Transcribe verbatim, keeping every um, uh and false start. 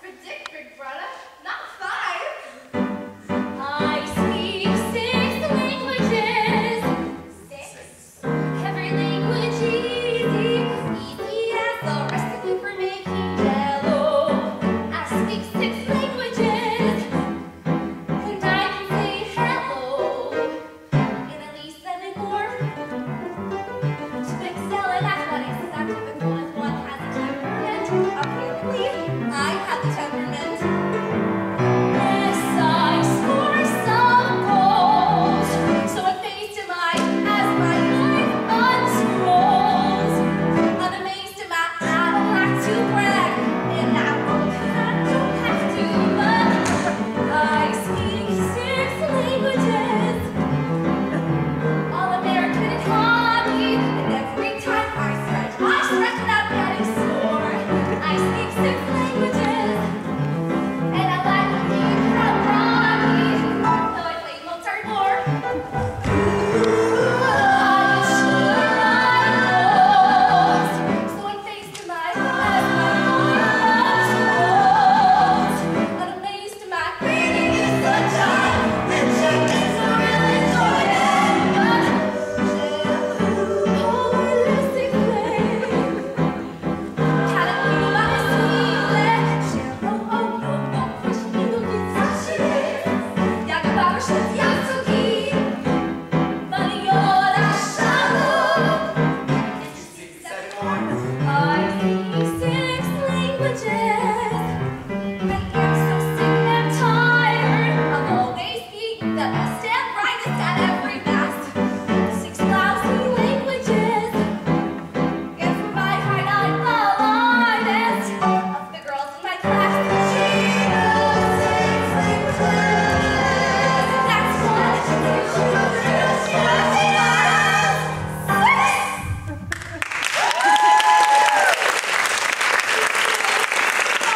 Predict, big brother, not five. I speak six languages. Six. Every language easy, easy as the recipe for making jello. I speak six languages, and I can say hello in at least seven more. To excel in athletics is active and one one has a temperament. Apparently, I have the temperament.